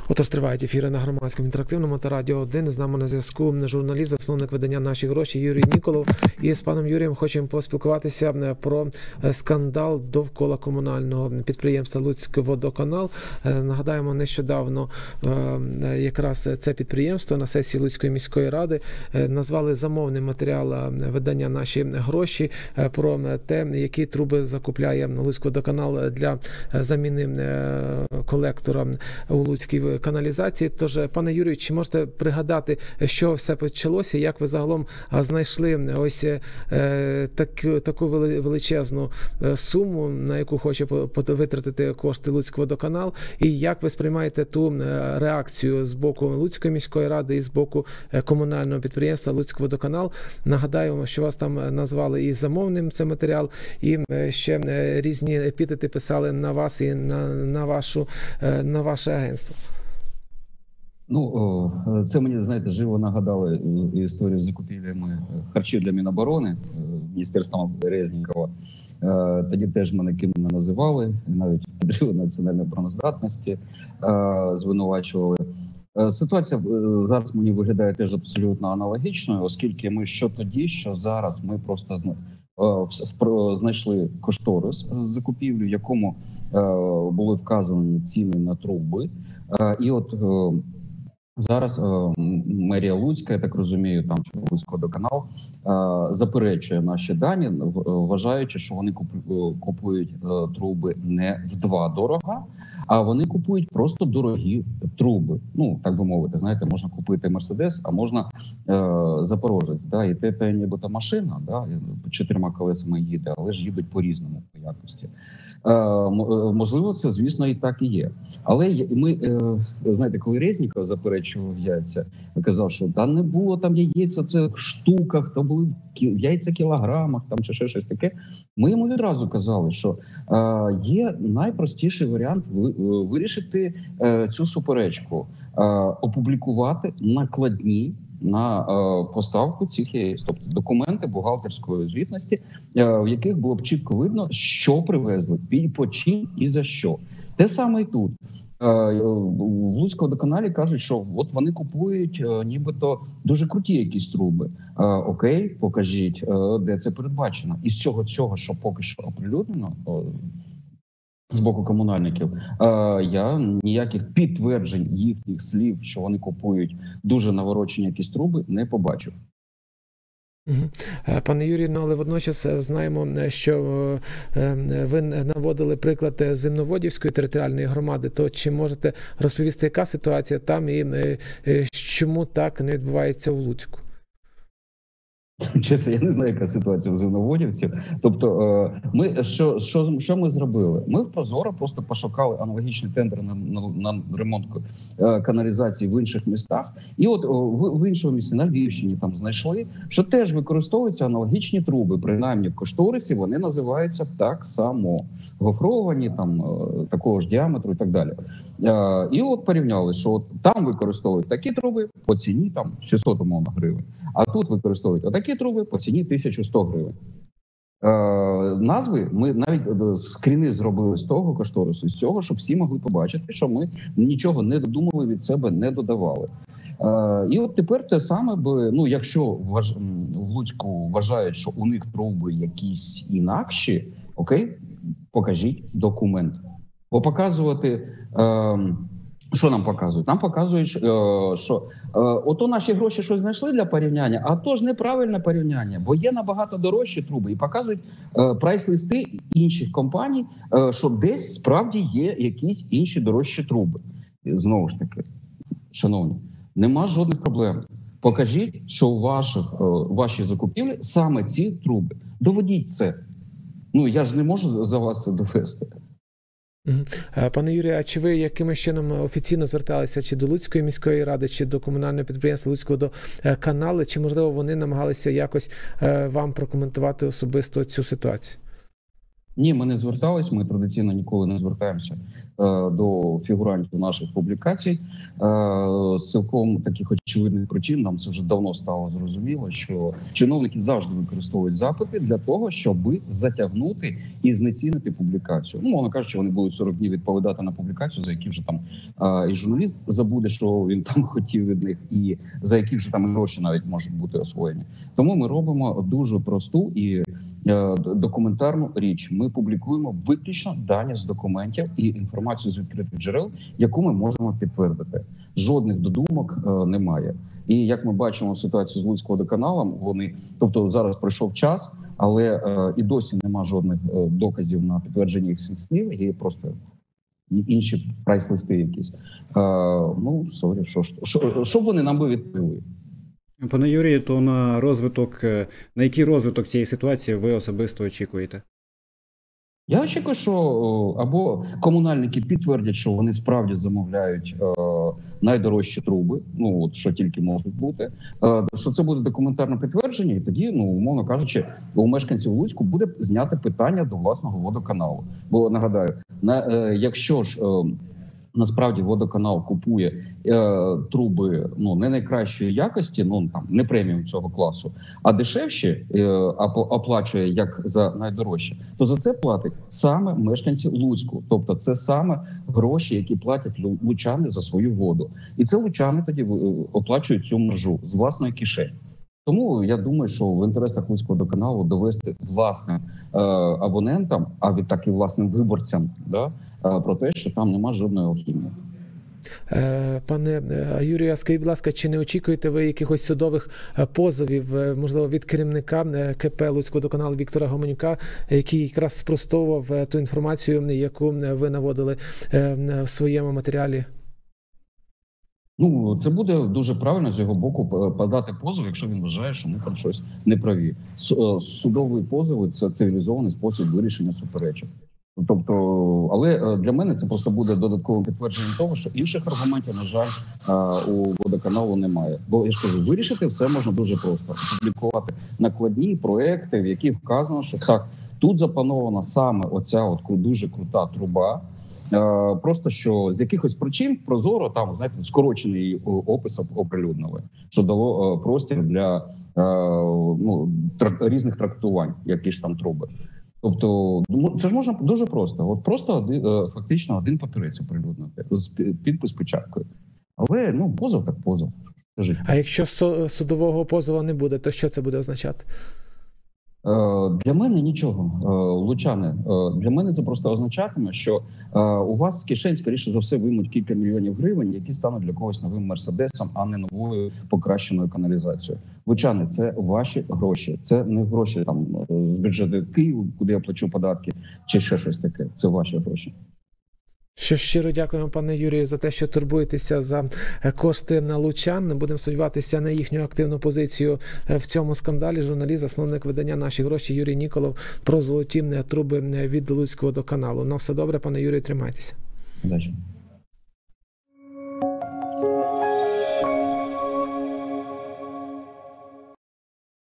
Отож, тривають ефіри на Громадському інтерактивному та Радіо 1. З нами на зв'язку журналіст, засновник видання «Наші гроші» Юрій Ніколов. І з паном Юрієм хочемо поспілкуватися про скандал довкола комунального підприємства «Луцькводоканал». Нагадаємо, нещодавно якраз це підприємство на сесії Луцької міської ради назвали замовним матеріал видання «Наші гроші» про те, які труби закупляє Луцькводоканал для заміни колектора у Луцькій каналізації. Тож, пане Юрію, чи можете пригадати, що все почалося, як ви загалом знайшли ось таку величезну суму, на яку хоче витратити кошти Луцькводоканал, і як ви сприймаєте ту реакцію з боку Луцької міської ради і з боку комунального підприємства Луцькводоканал? Нагадаємо, що вас там назвали і замовним цей матеріал, і ще різні епітети писали на вас і на ваше агентство. Ну, це мені, знаєте, живо нагадало історію з закупівлями харчів для Міноборони Міністерством Резнікова. Тоді теж мене ким не називали, навіть підриву національної обороноздатності звинувачували. Ситуація зараз мені виглядає теж абсолютно аналогічною, оскільки ми що тоді, що зараз ми просто знайшли кошторис з закупівлі, в якому були вказані ціни на труби. І от зараз мерія Луцька, я так розумію, там Луцькводоканал заперечує наші дані, вважаючи, що вони купують труби не вдва дорога, а вони купують просто дорогі труби. Ну, так би мовити, знаєте, можна купити Мерседес, а можна Запорожець. Да? І те нібито машина, да? 4 колесами їде, але ж їдуть по-різному по якості. Можливо, це, звісно, і так і є. Але ми, знаєте, коли Резніков заперечував яйця, казав, що та не було там яєць, це в штуках, то були яйця в кілограмах, там чи ще щось таке. Ми йому відразу казали, що є найпростіший варіант вирішити цю суперечку, опублікувати накладні на поставку цих яєць, тобто документи бухгалтерської звітності, в яких було б чітко видно, що привезли, по чим і за що. Те саме і тут. В Луцькводоканалі кажуть, що от вони купують нібито дуже круті якісь труби. Окей, покажіть, де це передбачено. І з цього, що поки що оприлюднено з боку комунальників, я ніяких підтверджень їхніх слів, що вони купують дуже наворочені якісь труби, не побачив. Пане Юрію, але водночас знаємо, що ви наводили приклад Земноводівської територіальної громади. То чи можете розповісти, яка ситуація там і чому так не відбувається у Луцьку? Чесно, я не знаю, яка ситуація у Земноводівців. Тобто, що ми зробили? Ми в Прозоро просто пошукали аналогічний тендер на ремонт каналізації в інших містах. І от в іншому місці, на Львівщині, там знайшли, що теж використовуються аналогічні труби. Принаймні в кошторисі вони називаються так само. Гофровані, там, такого ж діаметру і так далі. І от порівняли, що от там використовують такі труби по ціні там 600 умовно гривень. А тут використовують отакі труби по ціні 1100 гривень. Назви ми навіть скріни зробили з того кошторису, з цього, щоб всі могли побачити, що ми нічого не додумали від себе, не додавали. І от тепер те саме, ну, якщо в Луцьку вважають, що у них труби якісь інакші, окей, покажіть документ. Бо показувати... Що нам показують? Нам показують, що ото наші гроші щось знайшли для порівняння, а то ж неправильне порівняння, бо є набагато дорожчі труби. І показують прайс-листи інших компаній, що десь справді є якісь інші дорожчі труби. І знову ж таки, шановні, нема жодних проблем. Покажіть, що у вашій закупівлі саме ці труби. Доведіть це. Ну, я ж не можу за вас це довести. Пане Юрію, а чи ви якимось чином офіційно зверталися чи до Луцької міської ради, чи до комунального підприємства Луцькводоканалу, чи, можливо, вони намагалися якось вам прокоментувати особисто цю ситуацію? Ні, ми не звертались, ми традиційно ніколи не звертаємося до фігурантів наших публікацій. Цілком таких очевидних причин нам це вже давно стало зрозуміло, що чиновники завжди використовують запити для того, щоб затягнути і знецінити публікацію. Ну, мовно кажучи, вони будуть 40 днів відповідати на публікацію, за які вже там і журналіст забуде, що він там хотів від них, і за які вже там гроші навіть можуть бути освоєні. Тому ми робимо дуже просту і документарну річ. Ми публікуємо виключно дані з документів і інформацію з відкритих джерел, яку ми можемо підтвердити. Жодних додумок немає. І як ми бачимо ситуацію з Луцькводоканалом, тобто зараз пройшов час, але і досі нема жодних доказів на підтвердження їх слів, є просто інші прайс-листи якісь. Ну, сорі, що б вони нам би відповіли? Пане Юрію, то на який розвиток цієї ситуації ви особисто очікуєте? Я очікую, що або комунальники підтвердять, що вони справді замовляють найдорожчі труби, ну от що тільки можуть бути, що це буде документарне підтвердження, і тоді, ну умовно кажучи, у мешканців Луцьку буде зняти питання до власного водоканалу. Бо нагадаю, якщо ж насправді водоканал купує труби не найкращої якості, там не преміум цього класу, а дешевші оплачує як за найдорожче, то за це платить саме мешканці Луцьку. Тобто це саме гроші, які платять лучани за свою воду. І це лучани тоді оплачують цю маржу з власної кишені. Тому я думаю, що в інтересах Луцькводоканалу довести власним абонентам, а відтак і власним виборцям, про те, що там нема жодної алхімії. Пане Юрію, скажіть, будь ласка, чи не очікуєте ви якихось судових позовів, можливо, від керівника КП Луцькводоканалу Віктора Гоменюка, який якраз спростовував ту інформацію, яку ви наводили в своєму матеріалі? Ну, це буде дуже правильно з його боку подати позов, якщо він вважає, що ми там щось не праві. Судові позови – це цивілізований спосіб вирішення суперечок. Тобто, але для мене це просто буде додатковим підтвердженням того, що інших аргументів, на жаль, у водоканалу немає. Бо я ж кажу, вирішити все можна дуже просто. Опублікувати накладні проекти, в яких вказано, що так, тут запанована саме оця от дуже крута труба. Просто що з якихось причин прозоро там, знаєте, скорочений опис оприлюднили, що дало простір для різних трактувань, які ж там труби. Тобто, це ж можна дуже просто. От просто фактично один папірець оприлюднити з підпис печаткою. Але позов так позов. Скажіть. А якщо судового позову не буде, то що це буде означати? Для мене нічого, лучани. Для мене це просто означатиме, що у вас з кишень, скоріше за все, виймуть кілька мільйонів гривень, які стануть для когось новим мерседесом, а не новою покращеною каналізацією. Лучани, це ваші гроші. Це не гроші там з бюджету Києва, куди я плачу податки, чи ще щось таке. Це ваші гроші. Що щиро дякуємо, пане Юрію, за те, що турбуєтеся за кошти на лучан. Будемо сподіватися на їхню активну позицію в цьому скандалі. Журналіст, засновник видання «Наші гроші» Юрій Ніколов про золоті труби від Луцькводоканалу. На все добре, пане Юрію, тримайтеся. Удачі.